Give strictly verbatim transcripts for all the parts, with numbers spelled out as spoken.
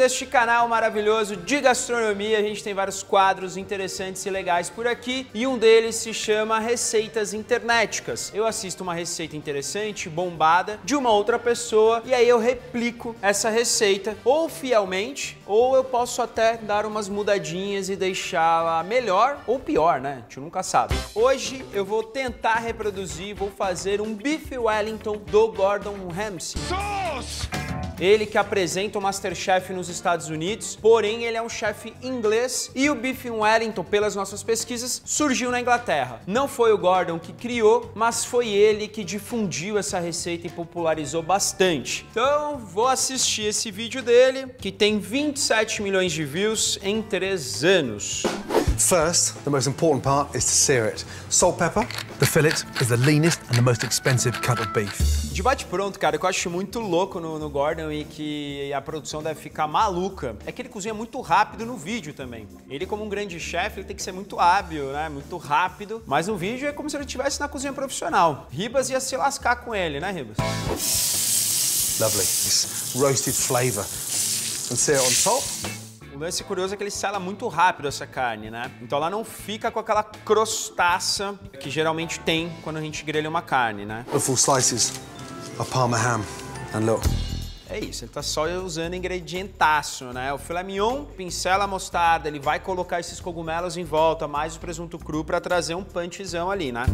deste canal maravilhoso de gastronomia. A gente tem vários quadros interessantes e legais por aqui e um deles se chama Receitas Internéticas. Eu assisto uma receita interessante, bombada, de uma outra pessoa e aí eu replico essa receita ou fielmente ou eu posso até dar umas mudadinhas e deixá-la melhor ou pior, né? A gente nunca sabe. Hoje eu vou tentar reproduzir, vou fazer um Beef Wellington do Gordon Ramsay. Ele que apresenta o MasterChef nos Estados Unidos, porém ele é um chefe inglês e o Beef Wellington, pelas nossas pesquisas, surgiu na Inglaterra. Não foi o Gordon que criou, mas foi ele que difundiu essa receita e popularizou bastante. Então vou assistir esse vídeo dele, que tem vinte e sete milhões de views em três anos. First, the most important part is to sear it. Salt, pepper. The fillet is the leanest and the most expensive cut of beef. De bate pronto, cara, o que eu acho muito louco no, no Gordon e que a produção deve ficar maluca é que ele cozinha muito rápido no vídeo também. Ele, como um grande chefe, ele tem que ser muito hábil, né? Muito rápido. Mas no vídeo é como se ele estivesse na cozinha profissional. Ribas ia se lascar com ele, né, Ribas? Lovely. This roasted flavor. And sear it on top. O lance curioso é que ele sela muito rápido essa carne, né? Então ela não fica com aquela crostaça que geralmente tem quando a gente grelha uma carne, né? Full slices of Parma ham. And look. É isso, ele tá só usando ingredientaço, né? O filé mignon, pincela a mostarda, ele vai colocar esses cogumelos em volta, mais o presunto cru pra trazer um punchzão ali, né?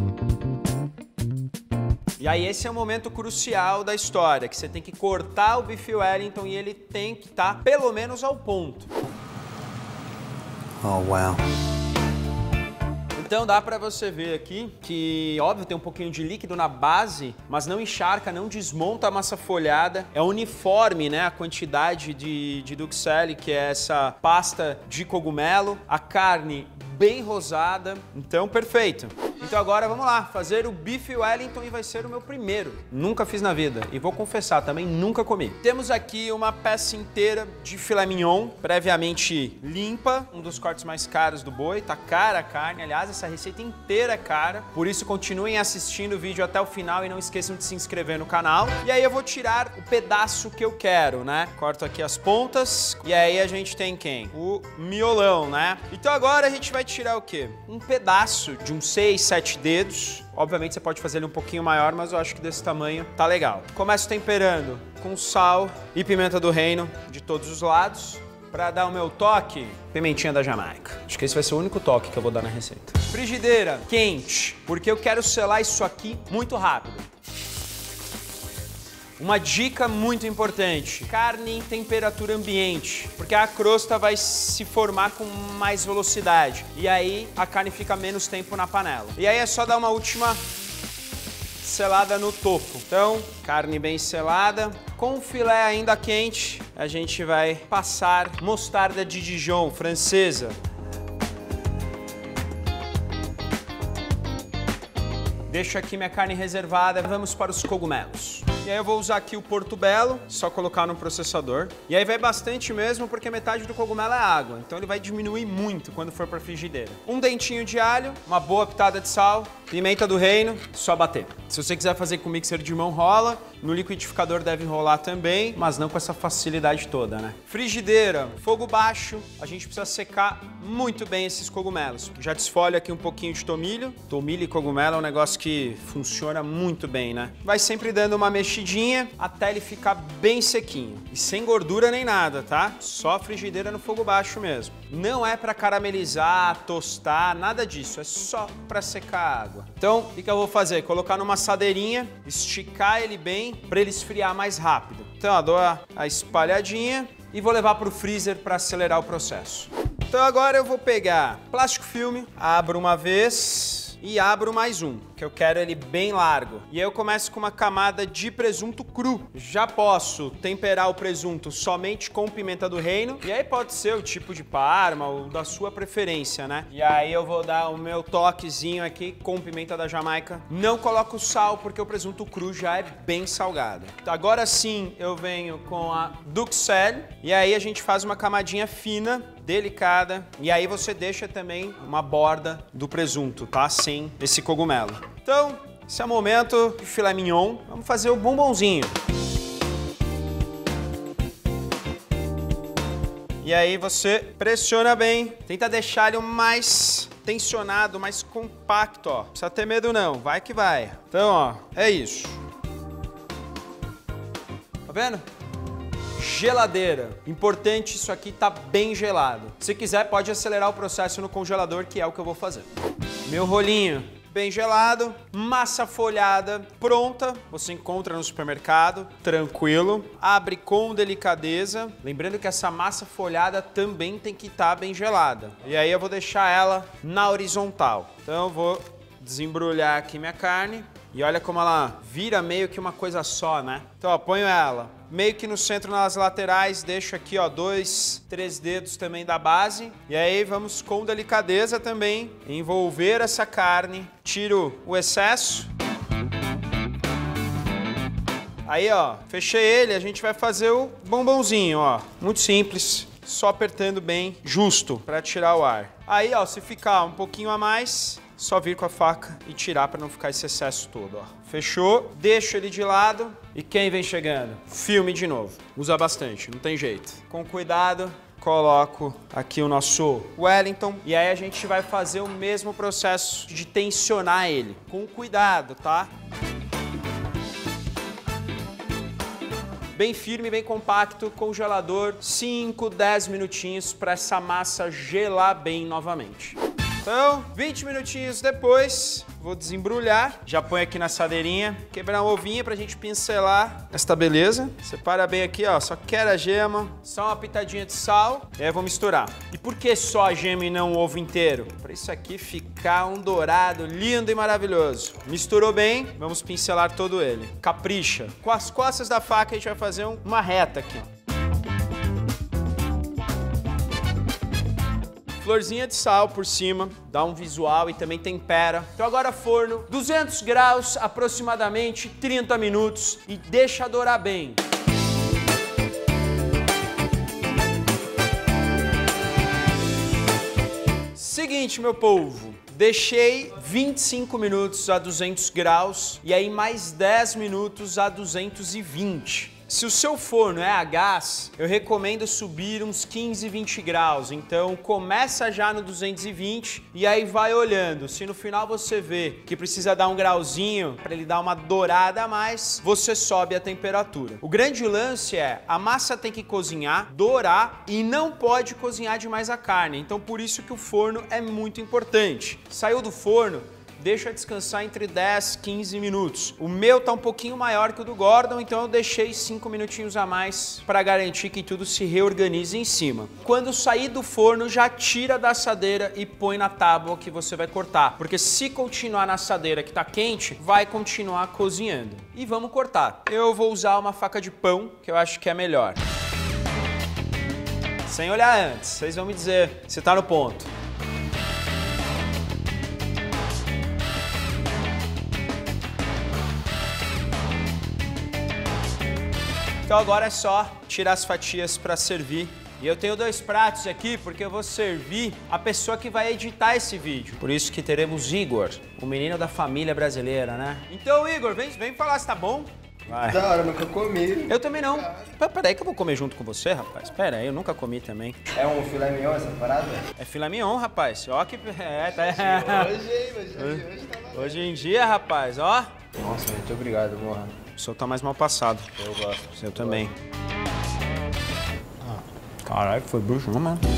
E aí esse é o momento crucial da história, que você tem que cortar o Beef Wellington e ele tem que estar pelo menos ao ponto. Oh, wow. Então dá pra você ver aqui que, óbvio, tem um pouquinho de líquido na base, mas não encharca, não desmonta a massa folhada. É uniforme, né, a quantidade de, de duxelle, que é essa pasta de cogumelo. A carne bem rosada, então perfeito. Então agora vamos lá, fazer o Beef Wellington e vai ser o meu primeiro. Nunca fiz na vida e vou confessar, também nunca comi. Temos aqui uma peça inteira de filé mignon, previamente limpa, um dos cortes mais caros do boi, tá cara a carne, aliás, essa receita inteira é cara, por isso continuem assistindo o vídeo até o final e não esqueçam de se inscrever no canal. E aí eu vou tirar o pedaço que eu quero, né? Corto aqui as pontas e aí a gente tem quem? O miolão, né? Então agora a gente vai tirar o quê? Um pedaço de uns seis, sete dedos. Obviamente você pode fazer ele um pouquinho maior, mas eu acho que desse tamanho tá legal. Começo temperando com sal e pimenta do reino de todos os lados. Para dar o meu toque, pimentinha da Jamaica. Acho que esse vai ser o único toque que eu vou dar na receita. Frigideira quente, porque eu quero selar isso aqui muito rápido. Uma dica muito importante, carne em temperatura ambiente, porque a crosta vai se formar com mais velocidade e aí a carne fica menos tempo na panela. E aí é só dar uma última selada no topo. Então, carne bem selada, com o filé ainda quente, a gente vai passar mostarda de Dijon, francesa. Deixo aqui minha carne reservada, vamos para os cogumelos. E aí eu vou usar aqui o Portobello, só colocar no processador. E aí vai bastante mesmo, porque metade do cogumelo é água, então ele vai diminuir muito quando for para a frigideira. Um dentinho de alho, uma boa pitada de sal, pimenta do reino, só bater. Se você quiser fazer com mixer de mão, rola. No liquidificador deve rolar também, mas não com essa facilidade toda, né? Frigideira, fogo baixo, a gente precisa secar muito bem esses cogumelos. Já desfolho aqui um pouquinho de tomilho. Tomilho e cogumelo é um negócio que funciona muito bem, né? Vai sempre dando uma mexidinha até ele ficar bem sequinho. E sem gordura nem nada, tá? Só frigideira no fogo baixo mesmo. Não é para caramelizar, tostar, nada disso. É só para secar a água. Então, o que eu vou fazer? Colocar numa assadeirinha, esticar ele bem para ele esfriar mais rápido. Então, ó, dou a, a espalhadinha e vou levar para o freezer para acelerar o processo. Então agora eu vou pegar plástico filme, abro uma vez e abro mais um, que eu quero ele bem largo. E aí eu começo com uma camada de presunto cru. Já posso temperar o presunto somente com pimenta do reino. E aí pode ser o tipo de parma ou da sua preferência, né? E aí eu vou dar o meu toquezinho aqui com pimenta da Jamaica. Não coloco sal porque o presunto cru já é bem salgado. Agora sim eu venho com a duxelle. E aí a gente faz uma camadinha fina, delicada. E aí você deixa também uma borda do presunto, tá? Sem esse cogumelo. Então, esse é o momento de filé mignon. Vamos fazer o bombonzinho. E aí você pressiona bem, tenta deixar ele o mais tensionado, mais compacto, ó. Não precisa ter medo não, vai que vai. Então, ó, é isso. Tá vendo? Geladeira. Importante, isso aqui tá bem gelado. Se quiser, pode acelerar o processo no congelador, que é o que eu vou fazer. Meu rolinho bem gelado, massa folhada pronta, você encontra no supermercado, tranquilo, abre com delicadeza, lembrando que essa massa folhada também tem que estar bem gelada. E aí eu vou deixar ela na horizontal. Então eu vou desembrulhar aqui minha carne e olha como ela vira meio que uma coisa só, né? Então, ó, ponho ela meio que no centro, nas laterais, deixo aqui, ó, dois, três dedos também da base. E aí vamos com delicadeza também envolver essa carne. Tiro o excesso. Aí, ó, fechei ele, a gente vai fazer o bombonzinho, ó. Muito simples, só apertando bem, justo, para tirar o ar. Aí, ó, se ficar um pouquinho a mais, só vir com a faca e tirar para não ficar esse excesso todo, ó. Fechou, deixo ele de lado e quem vem chegando? Filme de novo. Usa bastante, não tem jeito. Com cuidado, coloco aqui o nosso Wellington e aí a gente vai fazer o mesmo processo de tensionar ele. Com cuidado, tá? Bem firme, bem compacto, congelador, cinco, dez minutinhos para essa massa gelar bem novamente. Então, vinte minutinhos depois, vou desembrulhar, já põe aqui na assadeirinha, quebrar um ovinho pra gente pincelar esta beleza. Separa bem aqui, ó, só quero a gema, só uma pitadinha de sal, e aí eu vou misturar. E por que só a gema e não o ovo inteiro? Pra isso aqui ficar um dourado lindo e maravilhoso. Misturou bem, vamos pincelar todo ele. Capricha. Com as costas da faca a gente vai fazer uma reta aqui, ó. Florzinha de sal por cima, dá um visual e também tempera. Então agora forno, duzentos graus, aproximadamente trinta minutos e deixa dourar bem. Seguinte, meu povo, deixei vinte e cinco minutos a duzentos graus e aí mais dez minutos a duzentos e vinte. Se o seu forno é a gás, eu recomendo subir uns quinze, vinte graus. Então começa já no duzentos e vinte e aí vai olhando. Se no final você vê que precisa dar um grauzinho para ele dar uma dourada a mais, você sobe a temperatura. O grande lance é, a massa tem que cozinhar, dourar e não pode cozinhar demais a carne. Então por isso que o forno é muito importante. Saiu do forno, deixa descansar entre dez, quinze minutos. O meu tá um pouquinho maior que o do Gordon, então eu deixei cinco minutinhos a mais para garantir que tudo se reorganize em cima. Quando sair do forno, já tira da assadeira e põe na tábua que você vai cortar, porque se continuar na assadeira que tá quente, vai continuar cozinhando. E vamos cortar. Eu vou usar uma faca de pão, que eu acho que é melhor. Sem olhar antes, vocês vão me dizer se tá no ponto. Então agora é só tirar as fatias para servir. E eu tenho dois pratos aqui porque eu vou servir a pessoa que vai editar esse vídeo. Por isso que teremos Igor, o menino da família brasileira, né? Então, Igor, vem, vem falar se tá bom. Vai. Da hora, nunca comi. Eu também não. Peraí que eu vou comer junto com você, rapaz. Pera aí, eu nunca comi também. É um filé mignon essa parada? É filé mignon, rapaz. Ó que... É, tá... Hoje, hoje, hoje, hoje tá valendo. Hoje em dia, rapaz, ó. Nossa, muito obrigado, morra. O seu tá mais mal passado. Eu gosto. O seu também. Caralho, foi bruxo, não, mano.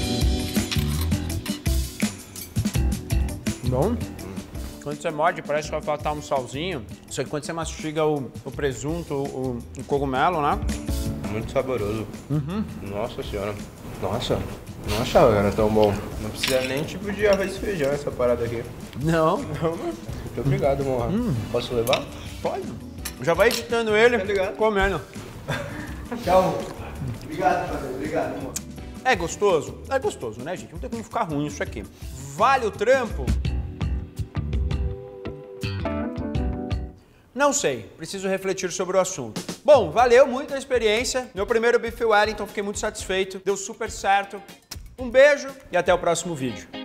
Bom? Quando você morde, parece que vai faltar um salzinho. Só que quando você mastiga o, o presunto, o, o cogumelo, né? Muito saboroso. Uhum. Nossa senhora. Nossa, não achava que era tão bom. Não precisa nem tipo de arroz e feijão essa parada aqui. Não. Não, mano. Muito obrigado, morra. Hum. Posso levar? Pode. Já vai editando ele, Tá ligado? comendo. Tchau. Obrigado, padre. Obrigado, amor. É gostoso? É gostoso, né, gente? Não tem como ficar ruim isso aqui. Vale o trampo? Não sei, preciso refletir sobre o assunto. Bom, valeu muito a experiência. Meu primeiro Beef Wellington, fiquei muito satisfeito. Deu super certo. Um beijo e até o próximo vídeo.